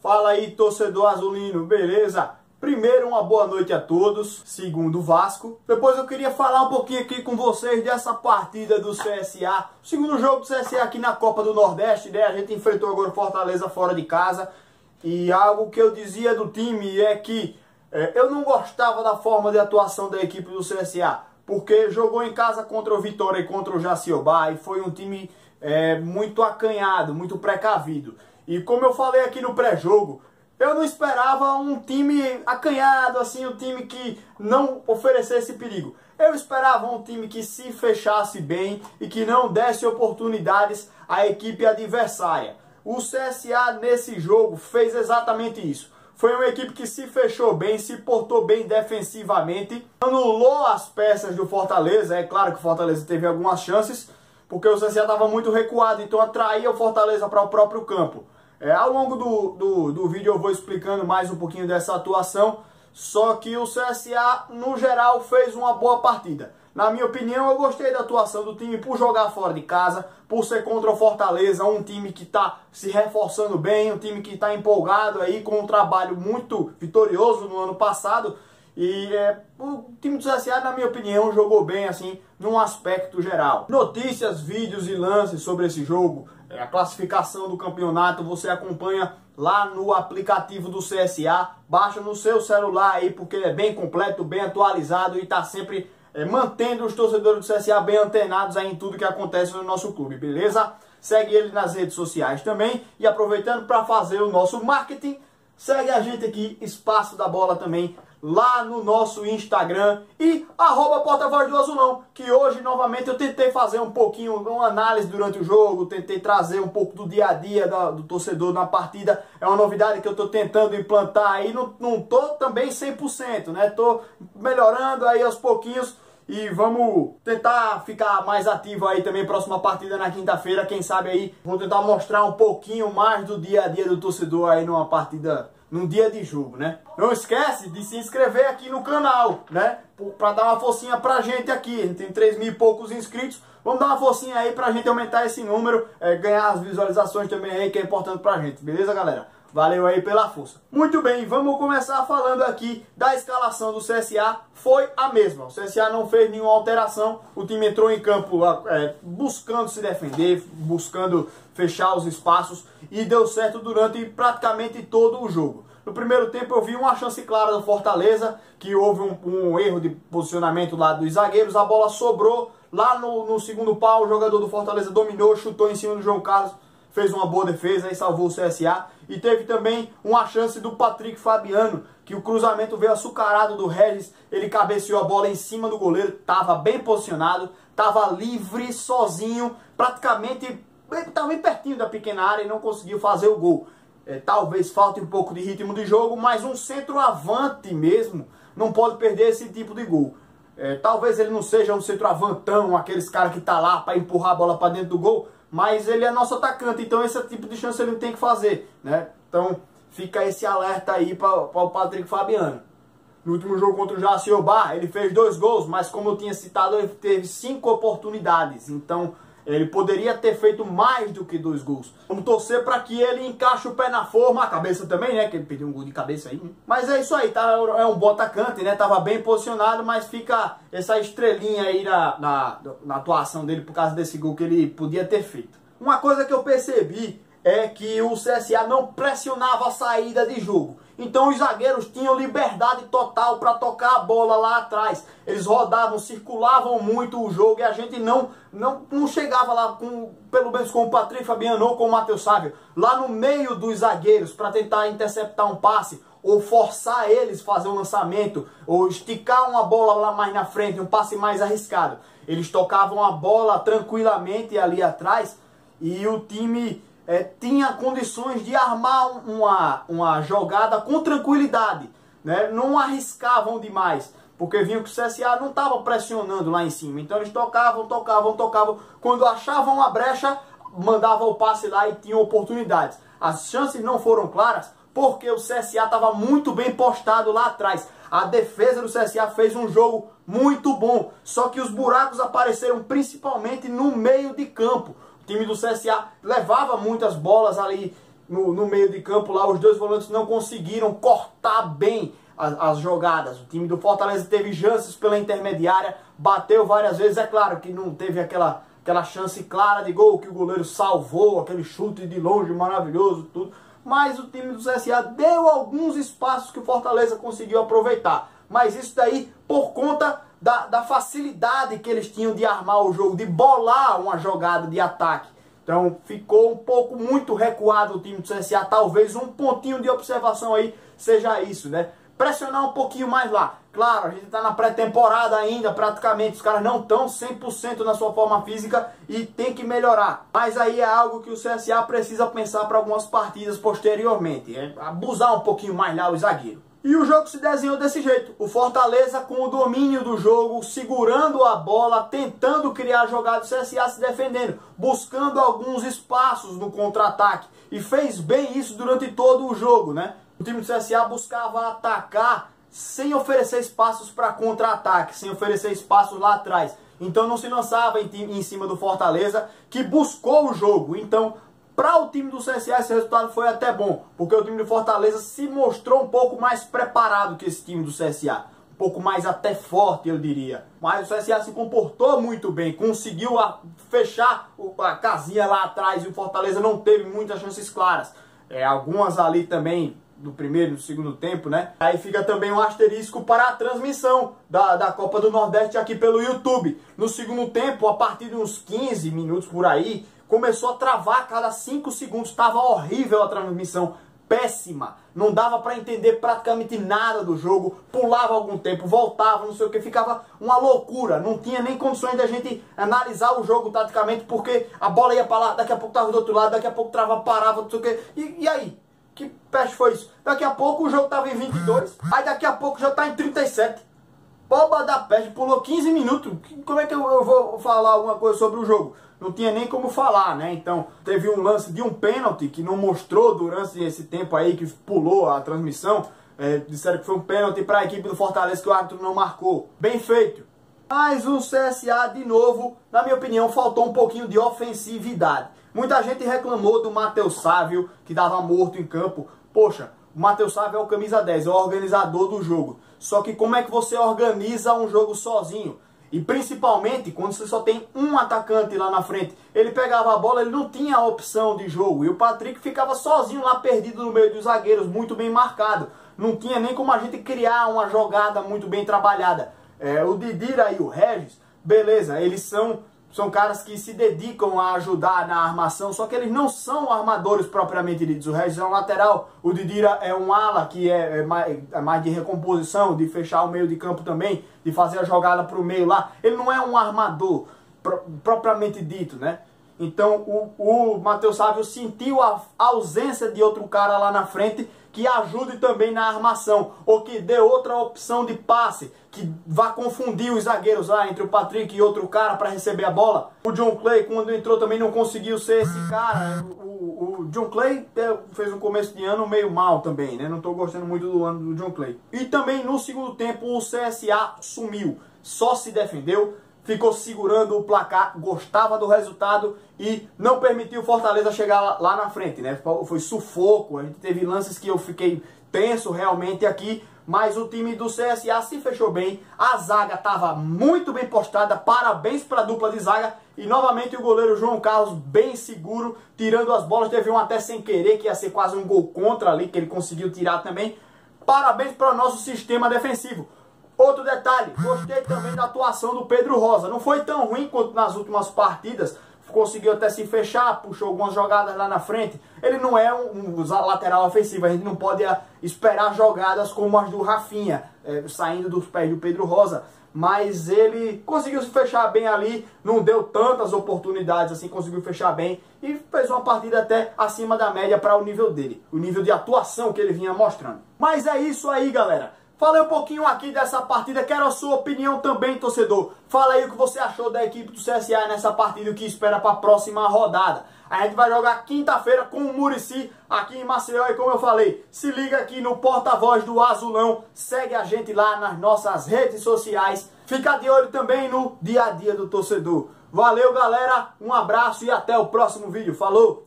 Fala aí, torcedor azulino, beleza? Primeiro, uma boa noite a todos. Segundo, Vasco. Depois eu queria falar um pouquinho aqui com vocês dessa partida do CSA. O segundo jogo do CSA aqui na Copa do Nordeste, né? A gente enfrentou agora o Fortaleza fora de casa. E algo que eu dizia do time é que eu não gostava da forma de atuação da equipe do CSA. Porque jogou em casa contra o Vitória e contra o Jaciobá. E foi um time muito acanhado, muito precavido. E como eu falei aqui no pré-jogo, eu não esperava um time acanhado, assim, um time que não oferecesse perigo. Eu esperava um time que se fechasse bem e que não desse oportunidades à equipe adversária. O CSA nesse jogo fez exatamente isso. Foi uma equipe que se fechou bem, se portou bem defensivamente, anulou as peças do Fortaleza. É claro que o Fortaleza teve algumas chances, porque o CSA estava muito recuado, então atraía o Fortaleza para o próprio campo. Ao longo do vídeo eu vou explicando mais um pouquinho dessa atuação, só que o CSA, no geral, fez uma boa partida. Na minha opinião, eu gostei da atuação do time por jogar fora de casa, por ser contra o Fortaleza, um time que está se reforçando bem, um time que está empolgado aí com um trabalho muito vitorioso no ano passado. E o time do CSA, na minha opinião, jogou bem, assim, num aspecto geral. Notícias, vídeos e lances sobre esse jogo, a classificação do campeonato, você acompanha lá no aplicativo do CSA. Baixa no seu celular aí, porque ele é bem completo, bem atualizado e está sempre mantendo os torcedores do CSA bem antenados aí em tudo que acontece no nosso clube, beleza? Segue ele nas redes sociais também. E aproveitando para fazer o nosso marketing, segue a gente aqui, Espaço da Bola também, lá no nosso Instagram e @porta-voz do Azulão, que hoje novamente eu tentei fazer um pouquinho, uma análise durante o jogo, tentei trazer um pouco do dia a dia do torcedor na partida. É uma novidade que eu estou tentando implantar aí, não tô também 100%, né? Tô melhorando aí aos pouquinhos e vamos tentar ficar mais ativo aí também, próxima partida na quinta-feira, quem sabe aí vou tentar mostrar um pouquinho mais do dia a dia do torcedor aí numa partida, num dia de jogo, né? Não esquece de se inscrever aqui no canal, né? Pra dar uma forcinha pra gente aqui. A gente tem 3 mil e poucos inscritos. Vamos dar uma forcinha aí pra gente aumentar esse número, ganhar as visualizações também aí, que é importante pra gente. Beleza, galera? Valeu aí pela força. Muito bem, vamos começar falando aqui da escalação do CSA. Foi a mesma. O CSA não fez nenhuma alteração. O time entrou em campo buscando se defender, buscando fechar os espaços e deu certo durante praticamente todo o jogo. No primeiro tempo eu vi uma chance clara do Fortaleza, que houve um erro de posicionamento lá dos zagueiros. A bola sobrou lá no segundo pau, o jogador do Fortaleza dominou, chutou em cima do João Carlos, fez uma boa defesa e salvou o CSA. E teve também uma chance do Patrick Fabiano, que o cruzamento veio açucarado do Regis, ele cabeceou a bola em cima do goleiro, estava bem posicionado, estava livre, sozinho, praticamente, estava bem pertinho da pequena área e não conseguiu fazer o gol. Talvez falte um pouco de ritmo de jogo, mas um centroavante mesmo não pode perder esse tipo de gol. Talvez ele não seja um centroavantão, aqueles caras que tá lá para empurrar a bola para dentro do gol, mas ele é nosso atacante, então esse tipo de chance ele não tem que fazer, né? Então fica esse alerta aí para o Patrick Fabiano. No último jogo contra o Jaciobá, ele fez 2 gols, mas como eu tinha citado, ele teve 5 oportunidades, então ele poderia ter feito mais do que 2 gols. Vamos torcer para que ele encaixe o pé na forma, a cabeça também, né? Que ele perdeu um gol de cabeça aí. Mas é isso aí, tá? É um bom atacante, né? Tava bem posicionado, mas fica essa estrelinha aí na atuação dele por causa desse gol que ele podia ter feito. Uma coisa que eu percebi é que o CSA não pressionava a saída de jogo. Então os zagueiros tinham liberdade total para tocar a bola lá atrás. Eles rodavam, circulavam muito o jogo e a gente não chegava lá, pelo menos com o Patrick Fabiano ou com o Matheus Sávio, lá no meio dos zagueiros para tentar interceptar um passe ou forçar eles a fazer um lançamento ou esticar uma bola lá mais na frente, um passe mais arriscado. Eles tocavam a bola tranquilamente ali atrás e o time tinha condições de armar uma jogada com tranquilidade, né? Não arriscavam demais, porque viam que o CSA não estava pressionando lá em cima. Então eles tocavam. Quando achavam uma brecha, mandavam o passe lá e tinham oportunidades. As chances não foram claras, porque o CSA estava muito bem postado lá atrás. A defesa do CSA fez um jogo muito bom, só que os buracos apareceram principalmente no meio de campo. O time do CSA levava muitas bolas ali no meio de campo lá, os dois volantes não conseguiram cortar bem as jogadas. O time do Fortaleza teve chances pela intermediária, bateu várias vezes, é claro que não teve aquela chance clara de gol que o goleiro salvou, aquele chute de longe maravilhoso, tudo. Mas o time do CSA deu alguns espaços que o Fortaleza conseguiu aproveitar. Mas isso daí por conta da facilidade que eles tinham de armar o jogo, de bolar uma jogada de ataque. Então ficou um pouco muito recuado o time do CSA. Talvez um pontinho de observação aí seja isso, né? Pressionar um pouquinho mais lá. Claro, a gente está na pré-temporada ainda, praticamente. Os caras não estão 100% na sua forma física e tem que melhorar. Mas aí é algo que o CSA precisa pensar para algumas partidas posteriormente. É abusar um pouquinho mais lá o zagueiro. E o jogo se desenhou desse jeito. O Fortaleza com o domínio do jogo, segurando a bola, tentando criar jogada, o CSA se defendendo, buscando alguns espaços no contra-ataque. E fez bem isso durante todo o jogo, né? O time do CSA buscava atacar sem oferecer espaços para contra-ataque, sem oferecer espaços lá atrás. Então não se lançava em cima do Fortaleza, que buscou o jogo. Então, para o time do CSA esse resultado foi até bom, porque o time do Fortaleza se mostrou um pouco mais preparado que esse time do CSA. Um pouco mais até forte, eu diria. Mas o CSA se comportou muito bem, conseguiu fechar a casinha lá atrás e o Fortaleza não teve muitas chances claras. Algumas ali também do primeiro e do segundo tempo, né? Aí fica também um asterisco para a transmissão da Copa do Nordeste aqui pelo YouTube. No segundo tempo, a partir de uns 15 minutos por aí, começou a travar a cada 5 segundos. Estava horrível a transmissão, péssima. Não dava para entender praticamente nada do jogo. Pulava algum tempo, voltava, não sei o que. Ficava uma loucura. Não tinha nem condições da gente analisar o jogo taticamente, porque a bola ia para lá, daqui a pouco estava do outro lado, daqui a pouco travava, parava, não sei o que. E aí? Que peste foi isso? Daqui a pouco o jogo estava em 22, aí daqui a pouco já está em 37. Boba da peste, pulou 15 minutos. Como é que eu vou falar alguma coisa sobre o jogo? Não tinha nem como falar, né? Então, teve um lance de um pênalti que não mostrou durante esse tempo aí que pulou a transmissão. Disseram que foi um pênalti para a equipe do Fortaleza que o árbitro não marcou. Bem feito. Mas o CSA, de novo, na minha opinião, faltou um pouquinho de ofensividade. Muita gente reclamou do Matheus Sávio, que estava morto em campo. Poxa, o Matheus Sávio é o camisa 10, é o organizador do jogo. Só que como é que você organiza um jogo sozinho? E principalmente quando você só tem um atacante lá na frente. Ele pegava a bola, ele não tinha opção de jogo. E o Patrick ficava sozinho lá, perdido no meio dos zagueiros, muito bem marcado. Não tinha nem como a gente criar uma jogada muito bem trabalhada. O Didira e o Regis, beleza, eles são caras que se dedicam a ajudar na armação, só que eles não são armadores propriamente ditos. O Regis é um lateral, o Didira é um ala, que é mais de recomposição, de fechar o meio de campo também, de fazer a jogada para o meio lá. Ele não é um armador propriamente dito, né? Então o Matheus Sávio sentiu a ausência de outro cara lá na frente que ajude também na armação, ou que dê outra opção de passe, que vá confundir os zagueiros lá entre o Patrick e outro cara para receber a bola. O John Clay, quando entrou, também não conseguiu ser esse cara. O John Clay fez um começo de ano meio mal também, né? Não estou gostando muito do ano do John Clay. E também no segundo tempo o CSA sumiu, só se defendeu, ficou segurando o placar, gostava do resultado e não permitiu o Fortaleza chegar lá na frente, né? Foi sufoco, a gente teve lances que eu fiquei tenso realmente aqui, mas o time do CSA se fechou bem, a zaga estava muito bem postada, parabéns para a dupla de zaga, e novamente o goleiro João Carlos bem seguro, tirando as bolas, teve um até sem querer, que ia ser quase um gol contra ali, que ele conseguiu tirar também. Parabéns para o nosso sistema defensivo. Outro detalhe, gostei também da atuação do Pedro Rosa. Não foi tão ruim quanto nas últimas partidas. Conseguiu até se fechar, puxou algumas jogadas lá na frente. Ele não é um lateral ofensivo. A gente não pode esperar jogadas como as do Rafinha, saindo dos pés do Pedro Rosa. Mas ele conseguiu se fechar bem ali. Não deu tantas oportunidades assim, conseguiu fechar bem. E fez uma partida até acima da média para o nível dele. O nível de atuação que ele vinha mostrando. Mas é isso aí, galera. Falei um pouquinho aqui dessa partida, quero a sua opinião também, torcedor. Fala aí o que você achou da equipe do CSA nessa partida e o que espera para a próxima rodada. A gente vai jogar quinta-feira com o Muricy aqui em Maceió e como eu falei, se liga aqui no porta-voz do Azulão, segue a gente lá nas nossas redes sociais, fica de olho também no dia a dia do torcedor. Valeu, galera, um abraço e até o próximo vídeo. Falou!